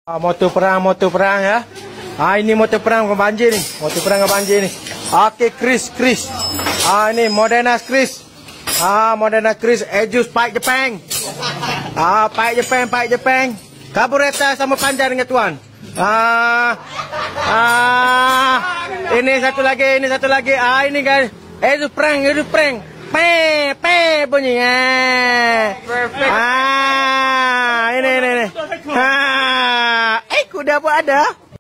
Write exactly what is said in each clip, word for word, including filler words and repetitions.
Ah, motor perang, motor perang ya. Ah, ini motor perang ke banjir ni. Motor perang ke banjir ni. Okey, Chris, Chris. Ah, ini Moderna Chris. Ah, Moderna Chris, Ejus Pipe Jepang. Ah, Pipe Jepang, Pipe Jepang. Karburator sama panjang dengan tuan. Ah, ah, ini satu lagi, ini satu lagi. Ah, ini guys. Ejus perang, Ejus perang. Pe, pe bunyinya. Ah, ini, ini, ini. Ah, eh, kuda pun ada.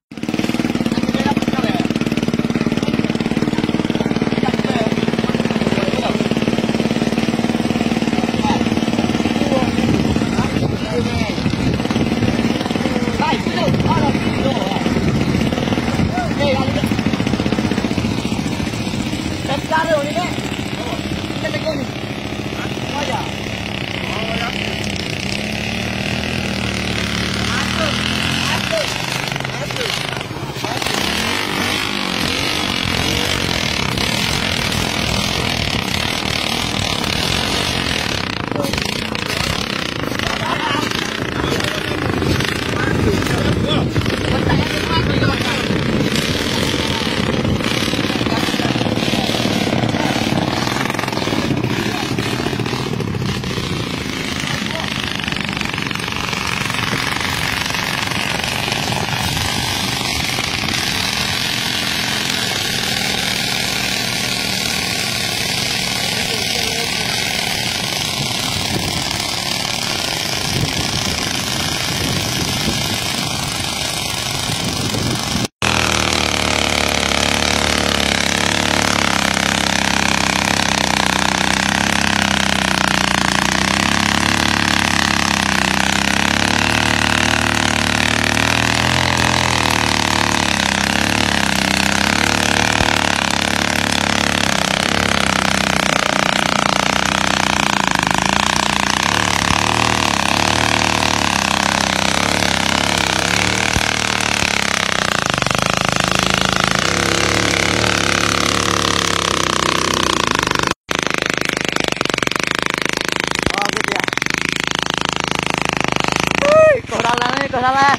Kau salah ni, kau salah.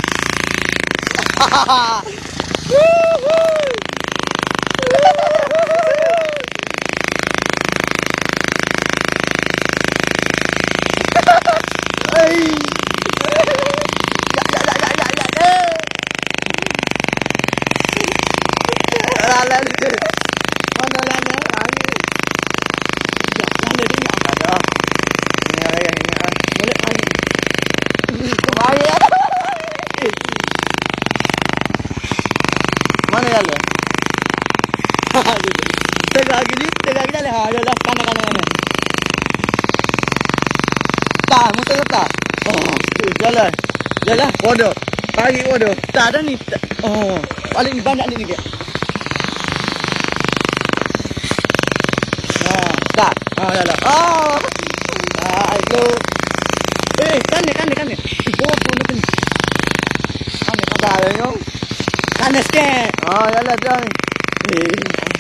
Mana jalan? Tegak gini, tegak gini lah. Jalan kanan kanan kanan. Tak, mesti tak. Oh, jalan, jalan. Waduh, pagi waduh. Tak ada ni. Oh, paling banyak ni ni. Ah, tak. Ah, jalan. Oh, ah, itu. Eh, kan ni, kan ni, kan ni. Ibu pun ni. Kan ni, kan ni. Kanes ke? Oh, yalah dah. Eh.